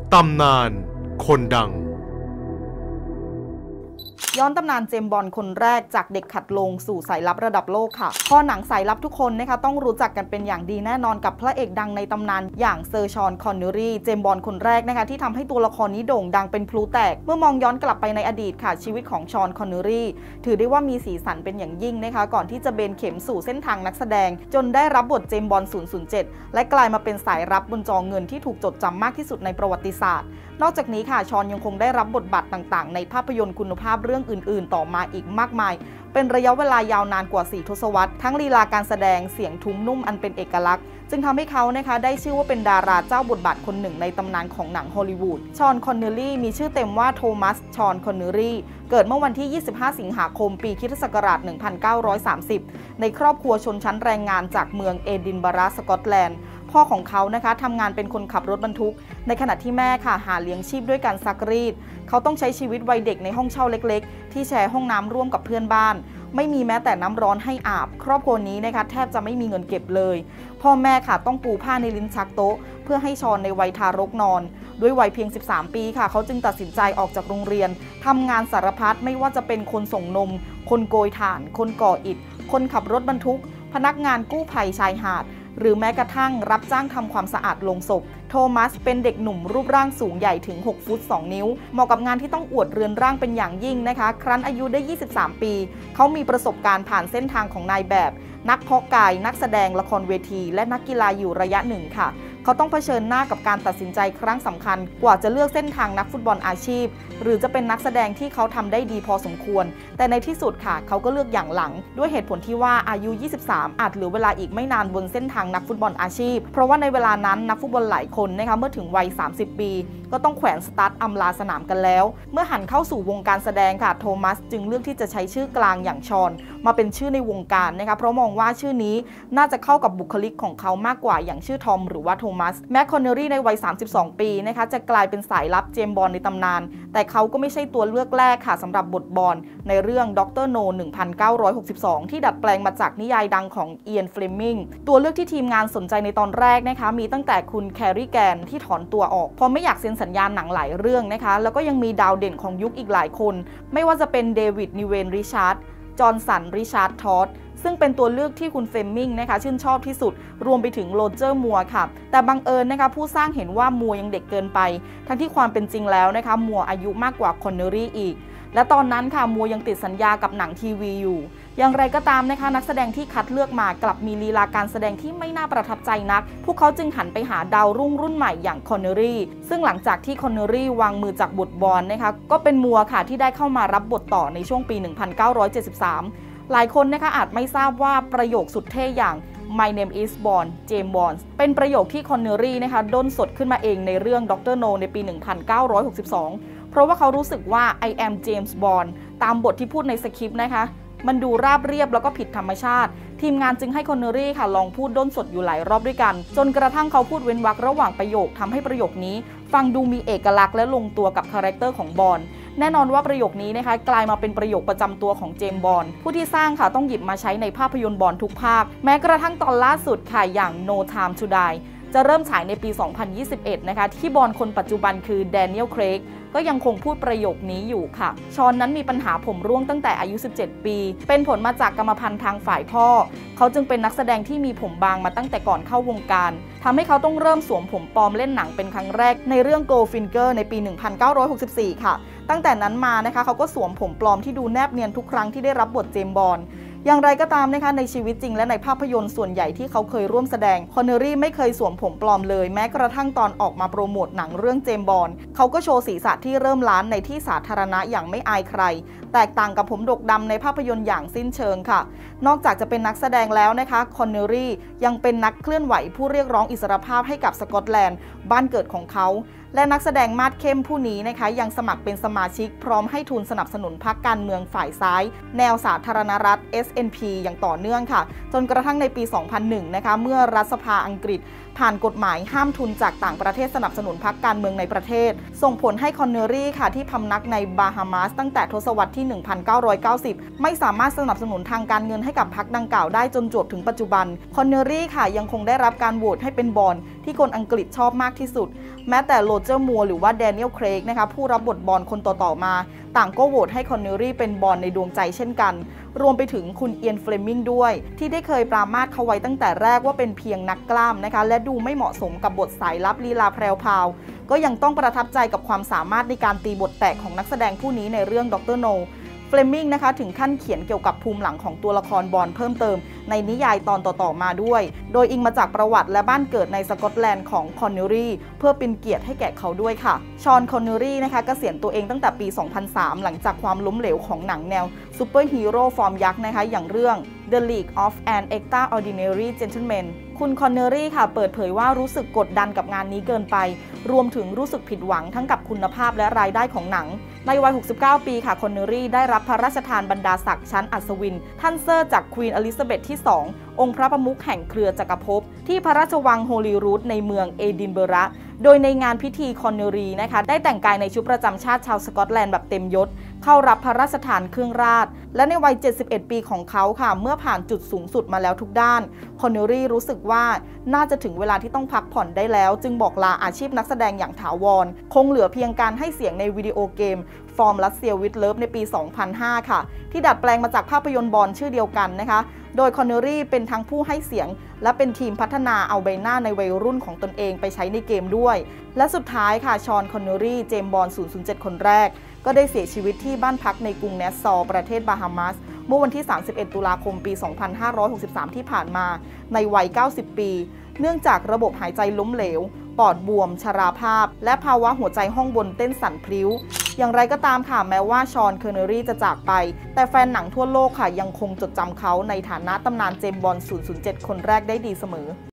ตำนานคนดังย้อนตำนานเจมส์บอนด์คนแรกจากเด็กขัดลงสู่สายลับระดับโลกค่ะพอหนังสายลับทุกคนนะคะต้องรู้จักกันเป็นอย่างดีแน่นอนกับพระเอกดังในตำนานอย่างเซอร์ชอนคอนเนอรีเจมส์บอนด์คนแรกนะคะที่ทำให้ตัวละครนี้โด่งดังเป็นพลุแตกเมื่อมองย้อนกลับไปในอดีตค่ะชีวิตของชอนคอนเนอรีถือได้ว่ามีสีสันเป็นอย่างยิ่งนะคะก่อนที่จะเบนเข็มสู่เส้นทางนักแสดงจนได้รับบทเจมส์บอนด์007และกลายมาเป็นสายรับบนจอเงินที่ถูกจดจำมากที่สุดในประวัติศาสตร์นอกจากนี้ค่ะชอนยังคงได้รับบทบาทต่างๆในภาพยนตร์คุณภาพเรื่องอื่นๆต่อมาอีกมากมายเป็นระยะเวลายาวนานกว่า4 ทศวรรษทั้งลีลาการแสดงเสียงทุ้มนุ่มอันเป็นเอกลักษณ์จึงทำให้เขานะคะได้ชื่อว่าเป็นดาราเจ้าบทบาทคนหนึ่งในตำนานของหนังฮอลลีวูดชอนคอนเนอรีมีชื่อเต็มว่าโทมัสชอนคอนเนอรีเกิดเมื่อวันที่25 สิงหาคมปีค.ศ. 1930ในครอบครัวชนชั้นแรงงานจากเมืองเอดินบะระสกอตแลนด์พ่อของเขานะคะทำงานเป็นคนขับรถบรรทุกในขณะที่แม่ค่ะหาเลี้ยงชีพด้วยการซักรีดเขาต้องใช้ชีวิตวัยเด็กในห้องเช่าเล็กๆที่แชร์ห้องน้ำร่วมกับเพื่อนบ้านไม่มีแม้แต่น้ำร้อนให้อาบครอบครัวนี้นะคะแทบจะไม่มีเงินเก็บเลยพ่อแม่ค่ะต้องปูผ้าในลิ้นชักโต๊ะเพื่อให้ชอนในวัยทารกนอนด้วยวัยเพียง13 ปีค่ะเขาจึงตัดสินใจออกจากโรงเรียนทำงานสารพัดไม่ว่าจะเป็นคนส่งนมคนโกยถ่านคนก่ออิฐคนขับรถบรรทุกพนักงานกู้ภัยชายหาดหรือแม้กระทั่งรับจ้างทำความสะอาดโลงศพโทมัสเป็นเด็กหนุ่มรูปร่างสูงใหญ่ถึง6 ฟุต 2 นิ้วเหมาะกับงานที่ต้องอวดเรือนร่างเป็นอย่างยิ่งนะคะครั้นอายุได้23 ปีเขามีประสบการณ์ผ่านเส้นทางของนายแบบนักเพาะกายนักแสดงละครเวทีและนักกีฬาอยู่ระยะหนึ่งค่ะเขาต้องเผชิญหน้ากับการตัดสินใจครั้งสำคัญกว่าจะเลือกเส้นทางนักฟุตบอลอาชีพหรือจะเป็นนักแสดงที่เขาทำได้ดีพอสมควรแต่ในที่สุดค่ะเขาก็เลือกอย่างหลังด้วยเหตุผลที่ว่าอายุ23อาจเหลือเวลาอีกไม่นานบนเส้นทางนักฟุตบอลอาชีพเพราะว่าในเวลานั้นนักฟุตบอลหลายคนนะคะเมื่อถึงวัย30 ปีก็ต้องแขวนสตาร์ทอำลาสนามกันแล้วเมื่อหันเข้าสู่วงการแสดงค่ะโทมัสจึงเลือกที่จะใช้ชื่อกลางอย่างชอนมาเป็นชื่อในวงการนะคะเพราะมองว่าชื่อนี้น่าจะเข้ากับบุคลิกของเขามากกว่าอย่างชื่อทอมหรือว่าโทมัสแม้คอนเนอรีในวัย32 ปีนะคะจะกลายเป็นสายลับเจมส์บอนด์ในตำนานแต่เขาก็ไม่ใช่ตัวเลือกแรกค่ะสำหรับบทบอนด์ในเรื่องด็อกเตอร์โน1962ที่ดัดแปลงมาจากนิยายดังของเอียน เฟลมิงตัวเลือกที่ทีมงานสนใจในตอนแรกนะคะมีตั้งแต่คุณแคร์รีแกนที่ถอนตัวออกเพราะไม่อยากเซ็นสัญญาหนังหลายเรื่องนะคะแล้วก็ยังมีดาวเด่นของยุคอีกหลายคนไม่ว่าจะเป็นเดวิด นิเวน ริชาร์ดจอห์นสัน ริชาร์ด ทอดซึ่งเป็นตัวเลือกที่คุณเฟลมิงนะคะชื่นชอบที่สุดรวมไปถึงโรเจอร์ มัวร์ค่ะแต่บังเอิญนะคะผู้สร้างเห็นว่ามัวร์ยังเด็กเกินไปทั้งที่ความเป็นจริงแล้วนะคะมัวร์อายุมากกว่าคอนเนอรีอีกและตอนนั้นค่ะมัวร์ยังติดสัญญากับหนังทีวีอยู่อย่างไรก็ตามนะคะนักแสดงที่คัดเลือกมากลับมีลีลาการแสดงที่ไม่น่าประทับใจนักพวกเขาจึงหันไปหาดาวรุ่นใหม่อย่างคอนเนอรีซึ่งหลังจากที่คอนเนอรีวางมือจากบทบอนด์นะคะก็เป็นมัวร์ค่ะที่ได้เข้ามารับบทต่อในช่วงปี 1973หลายคนนะคะอาจไม่ทราบว่าประโยคสุดเท่อย่าง My name is Bond James Bond เป็นประโยคที่คอนเนอรีนะคะด้นสดขึ้นมาเองในเรื่องด็อกเตอร์โนในปี 1962เพราะว่าเขารู้สึกว่า I am James Bond ตามบทที่พูดในสคริปต์นะคะมันดูราบเรียบแล้วก็ผิดธรรมชาติทีมงานจึงให้คอนเนอรีค่ะลองพูดด้นสดอยู่หลายรอบด้วยกันจนกระทั่งเขาพูดเว้นวรรคระหว่างประโยคทำให้ประโยคนี้ฟังดูมีเอกลักษณ์และลงตัวกับคาแรคเตอร์ของบอนด์แน่นอนว่าประโยคนี้นะคะกลายมาเป็นประโยคประจำตัวของเจมส์บอนด์ผู้ที่สร้างค่ะต้องหยิบมาใช้ในภาพยนตร์บอนด์ทุกภาคแม้กระทั่งตอนล่าสุดค่ะอย่าง No Time to Die จะเริ่มฉายในปี 2021 นะคะที่บอนด์คนปัจจุบันคือแดเนียล เครกก็ยังคงพูดประโยคนี้อยู่ค่ะชอนนั้นมีปัญหาผมร่วงตั้งแต่อายุ17 ปีเป็นผลมาจากกรรมพันธุ์ทางฝ่ายพ่อเขาจึงเป็นนักแสดงที่มีผมบางมาตั้งแต่ก่อนเข้าวงการทำให้เขาต้องเริ่มสวมผมปลอมเล่นหนังเป็นครั้งแรกในเรื่อง Goldfinger ในปี 1964 ค่ะตั้งแต่นั้นมานะคะเขาก็สวมผมปลอมที่ดูแนบเนียนทุกครั้งที่ได้รับบทเจมส์บอนด์อย่างไรก็ตามนะคะในชีวิตจริงและในภาพยนตร์ส่วนใหญ่ที่เขาเคยร่วมแสดงคอนเนอรีไม่เคยสวมผมปลอมเลยแม้กระทั่งตอนออกมาโปรโมทหนังเรื่องเจมส์บอนด์เขาก็โชว์ศีรษะที่เริ่มล้านในที่สาธารณะอย่างไม่อายใครแตกต่างกับผมดกดำในภาพยนตร์อย่างสิ้นเชิงค่ะนอกจากจะเป็นนักแสดงแล้วนะคะคอนเนอรียังเป็นนักเคลื่อนไหวผู้เรียกร้องอิสรภาพให้กับสกอตแลนด์บ้านเกิดของเขาและนักแสดงมาดเข้มผู้นี้นะคะยังสมัครเป็นสมาชิกพร้อมให้ทุนสนับสนุนพรรคการเมืองฝ่ายซ้ายแนวสาธารณรัฐ SNP อย่างต่อเนื่องค่ะจนกระทั่งในปี 2001 นะคะเมื่อรัฐสภาอังกฤษผ่านกฎหมายห้ามทุนจากต่างประเทศสนับสนุนพรรคการเมืองในประเทศส่งผลให้คอนเนอรี่ค่ะที่พำนักในบาฮามาสตั้งแต่ทศวรรษที่ 1990 ไม่สามารถสนับสนุนทางการเงินให้กับพรรคดังกล่าวได้จนจวบถึงปัจจุบันคอนเนอรี่ค่ะยังคงได้รับการโหวตให้เป็นบอนด์ที่คนอังกฤษชอบมากที่สุดแม้แต่โรเจอร์มัวร์หรือว่าแดเนียล เครกนะคะผู้รับบทบอนด์คนต่อๆมาต่างก็โหวตให้คอนเนอรี่เป็นบอนด์ในดวงใจเช่นกันรวมไปถึงคุณเอียน เฟลมิงด้วยที่ได้เคยปรามาสเขาไว้ตั้งแต่แรกว่าเป็นเพียงนักกล้ามนะคะและดูไม่เหมาะสมกับบทสายลับลีลาแพรวๆก็ยังต้องประทับใจกับความสามารถในการตีบทแตกของนักแสดงผู้นี้ในเรื่องดร.โนเฟลมิงนะคะถึงขั้นเขียนเกี่ยวกับภูมิหลังของตัวละครบอนด์เพิ่มเติมในนิยายตอนต่อๆมาด้วยโดยอิงมาจากประวัติและบ้านเกิดในสกอตแลนด์ของคอนเนอรี่เพื่อเป็นเกียรติให้แก่เขาด้วยค่ะชอน คอนเนอรี่นะคะเกษียณตัวเองตั้งแต่ปี 2003 หลังจากความล้มเหลวของหนังแนวซูเปอร์ฮีโร่ฟอร์มยักษ์นะคะอย่างเรื่อง The League of an Extraordinary Gentleman คุณคอนเนอรี่ค่ะเปิดเผยว่ารู้สึกกดดันกับงานนี้เกินไปรวมถึงรู้สึกผิดหวังทั้งกับคุณภาพและรายได้ของหนังในวัย 69 ปีค่ะคอนเนอรี่ได้รับพระราชทานบรรดาศักดิ์ชั้นอัศวินท่านเซอร์จากควีนอลิซาเบธที่ 2 องค์พระประมุขแห่งเครือจักรภพที่พระราชวังโฮลีรูดในเมืองเอดินเบอระโดยในงานพิธีคอนเนอรี่นะคะได้แต่งกายในชุดประจำชาติชาวสกอตแลนด์แบบเต็มยศเข้ารับพระราชทานเครื่องราชและในวัย 71 ปีของเขาค่ะเมื่อผ่านจุดสูงสุดมาแล้วทุกด้านคอนเนอรี่รู้สึกว่าน่าจะถึงเวลาที่ต้องพักผ่อนได้แล้วจึงบอกลาอาชีพนักแสดงอย่างถาวรคงเหลือเพียงการให้เสียงในวิดีโอเกมฟอร์มรัสเซียวิดเลิฟในปี 2005 ค่ะที่ดัดแปลงมาจากภาพยนตร์บอนด์ชื่อเดียวกันนะคะโดยคอนเนอรี่เป็นทั้งผู้ให้เสียงและเป็นทีมพัฒนาเอาใบหน้าในวัยรุ่นของตนเองไปใช้ในเกมด้วยและสุดท้ายค่ะชอน คอนเนอรี่เจมส์บอนด์ 007 คนแรกก็ได้เสียชีวิตที่บ้านพักในกรุงแนสซอลประเทศบาฮามาสเมื่อวันที่ 31 ตุลาคม ปี 2563 ที่ผ่านมาในวัย 90 ปีเนื่องจากระบบหายใจล้มเหลวปอดบวมชราภาพและภาวะหัวใจห้องบนเต้นสั่นพลิ้วอย่างไรก็ตามค่ะแม้ว่าชอน คอนเนอรี่จะจากไปแต่แฟนหนังทั่วโลกค่ะยังคงจดจำเขาในฐานะตำนานเจมส์บอนด์ 007 คนแรกได้ดีเสมอ